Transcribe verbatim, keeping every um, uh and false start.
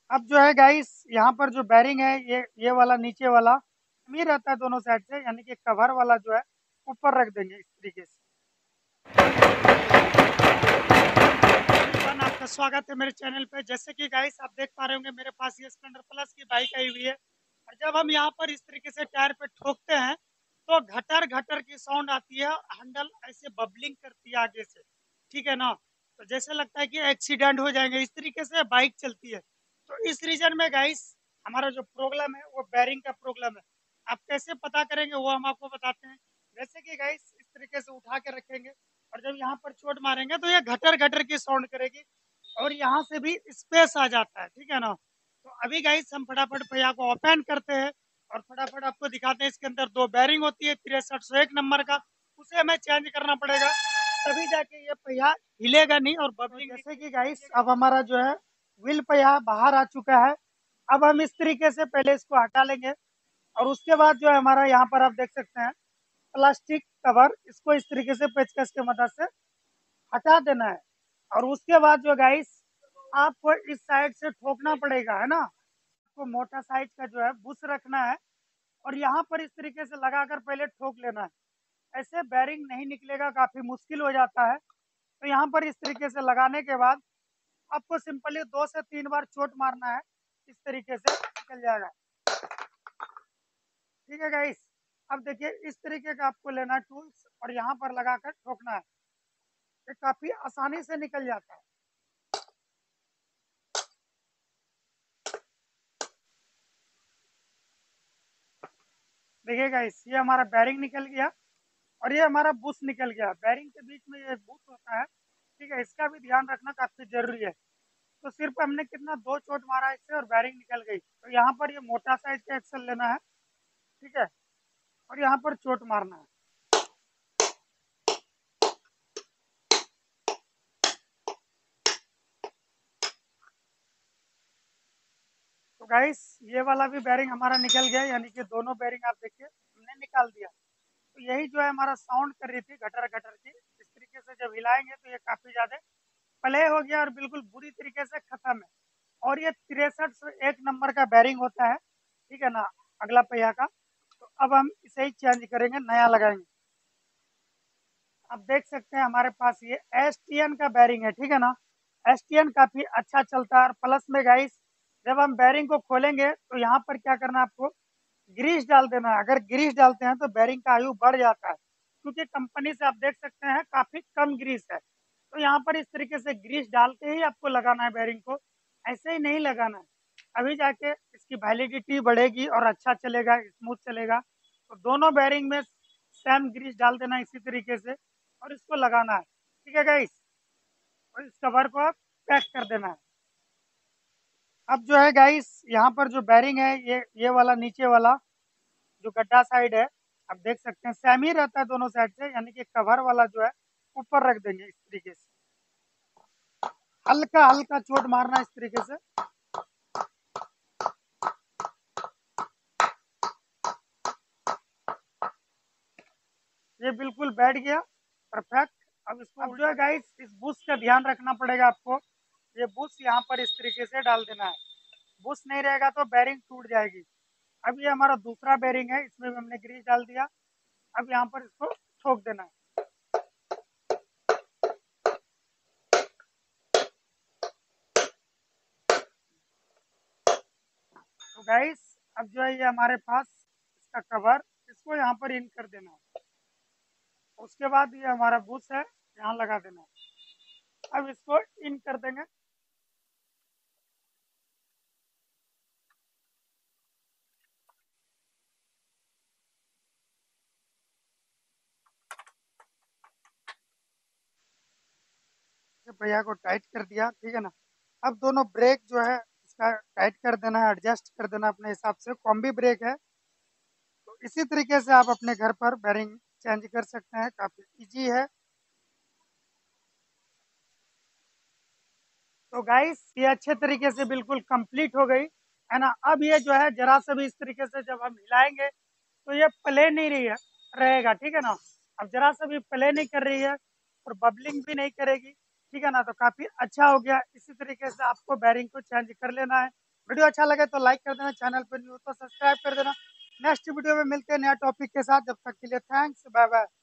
अब जो है गाइस यहाँ पर जो बैरिंग है ये ये वाला नीचे वाला नहीं रहता है दोनों साइड से, यानी कि कवर वाला जो है ऊपर रख देंगे इस तरीके से। आपका स्वागत है मेरे चैनल पे। जैसे कि गाइस आप देख पा रहे होंगे मेरे पास ये स्प्लेंडर प्लस की बाइक आई हुई है, और जब हम यहाँ पर इस तरीके से टायर पे ठोकते हैं तो घटर घटर की साउंड आती है, हैंडल ऐसे बबलिंग करती है आगे से, ठीक है ना। तो जैसे लगता है कि एक्सीडेंट हो जाएंगे, इस तरीके से बाइक चलती है। तो इस रीजन में गाइस हमारा जो प्रॉब्लम है वो बैरिंग का प्रॉब्लम है। आप कैसे पता करेंगे वो हम आपको बताते हैं। जैसे कि गाइस इस तरीके से उठा के रखेंगे और जब यहाँ पर चोट मारेंगे तो ये घटर घटर की साउंड करेगी और यहाँ से भी स्पेस आ जाता है, ठीक है ना। तो अभी गाइस हम फटाफट पहिया को ओपन करते हैं और फटाफट आपको दिखाते हैं। इसके अंदर दो बैरिंग होती है तिरसठ सौ एक नंबर का, उसे हमें चेंज करना पड़ेगा, तभी जाके ये पहिया हिलेगा नहीं और बबलिंग। जैसे कि गाइस अब हमारा जो है व्हील पहिया बाहर आ चुका है। अब हम इस तरीके से पहले इसको हटा लेंगे और उसके बाद जो है हमारा यहाँ पर आप देख सकते हैं प्लास्टिक कवर, इसको इस तरीके से पेचकस के मदद से हटा देना है। और उसके बाद जो गाइस आपको इस साइड से ठोकना पड़ेगा, है ना। आपको मोटा साइज का जो है बुश रखना है और यहाँ पर इस तरीके से लगाकर पहले ठोक लेना है। ऐसे बैरिंग नहीं निकलेगा, काफी मुश्किल हो जाता है। तो यहाँ पर इस तरीके से लगाने के बाद आपको सिंपली दो से तीन बार चोट मारना है, इस तरीके से निकल जाएगा, ठीक है गाइस। अब देखिए इस तरीके का आपको लेना है टूल्स और यहाँ पर लगाकर ठोकना है, ये काफी आसानी से निकल जाता है। देखिए गाइस ये हमारा बैरिंग निकल गया और ये हमारा बुश निकल गया। बैरिंग के बीच में ये बुश होता है, ठीक है, इसका भी ध्यान रखना काफी जरूरी है। तो सिर्फ हमने कितना दो चोट मारा इससे और बैरिंग निकल गई। तो यहाँ पर ये मोटा साइज का एक्सल लेना है, ठीक है, और यहाँ पर चोट मारना है। तो गाइस ये वाला भी बैरिंग हमारा निकल गया, यानी कि दोनों बैरिंग आप देखिए हमने निकाल दिया। तो यही जो है हमारा साउंड कर रही थी घटर घटर की, इस तरीके से जब हिलाएंगे तो ये काफी ज्यादा प्ले हो गया और बिल्कुल बुरी तरीके से खत्म है। और ये तिरसठ सौ एक नंबर का बैरिंग होता है, ठीक है ना, अगला पहिया का। तो अब हम इसे ही चेंज करेंगे, नया लगाएंगे। आप देख सकते हैं हमारे पास ये एस टी एन का बैरिंग है, ठीक है ना। एस टी एन काफी अच्छा चलता है और प्लस में गाइस जब हम बैरिंग को खोलेंगे तो यहाँ पर क्या करना है आपको, ग्रीस डाल देना है। अगर ग्रीस डालते हैं तो बैरिंग का आयु बढ़ जाता है, क्योंकि कंपनी से आप देख सकते हैं काफी कम ग्रीस है। तो यहाँ पर इस तरीके से ग्रीस डाल के ही आपको लगाना है बैरिंग को, ऐसे ही नहीं लगाना है। अभी जाके इसकी वैलिडिटी बढ़ेगी और अच्छा चलेगा, स्मूथ चलेगा। तो दोनों बैरिंग में सेम ग्रीस डाल देना इसी तरीके से और इसको लगाना है, ठीक है गाइस। और इस कवर को आप पैक कर देना है। अब जो है गाइस यहाँ पर जो बैरिंग है ये ये वाला नीचे वाला जो गड्ढा साइड है, आप देख सकते हैं सेम ही रहता है दोनों साइड से, यानी कि कवर वाला जो है ऊपर रख देंगे इस तरीके से। हल्का हल्का चोट मारना इस तरीके से। ये बिल्कुल बैठ गया, परफेक्ट। अब इसको अब जो है गाइस इस बुश का ध्यान रखना पड़ेगा आपको। ये बुश यहाँ पर इस तरीके से डाल देना है, बुश नहीं रहेगा तो बैरिंग टूट जाएगी। अब ये हमारा दूसरा बैरिंग है, इसमें भी हमने ग्रीस डाल दिया। अब यहाँ पर इसको ठोक देना है। तो गाइस अब जो है ये हमारे पास इसका कवर, इसको यहाँ पर इन कर देना है। उसके बाद ये हमारा बुश है, यहाँ लगा देना है। अब इसको इन कर देंगे। भैया को टाइट कर दिया, ठीक है ना। अब दोनों ब्रेक जो है इसका टाइट कर देना है, एडजस्ट कर देना अपने हिसाब से। कॉम्बी ब्रेक है, तो इसी तरीके से आप अपने घर पर बैरिंग चेंज कर सकते हैं, काफी इजी है। तो गाइस ये अच्छे तरीके से बिल्कुल कंप्लीट हो गई, है ना। अब ये जो है जरा सा भी इस तरीके से जब हम हिलाएंगे तो ये प्ले नहीं रही है रहेगा, ठीक है ना। अब जरा सा भी प्ले नहीं कर रही है और बबलिंग भी नहीं करेगी, ठीक है ना। तो काफी अच्छा हो गया। इसी तरीके से आपको बैरिंग को चेंज कर लेना है। वीडियो अच्छा लगे तो लाइक कर देना, चैनल पर न्यू तो सब्सक्राइब कर देना। नेक्स्ट वीडियो में मिलते हैं नया टॉपिक के साथ, जब तक के लिए थैंक्स, बाय बाय।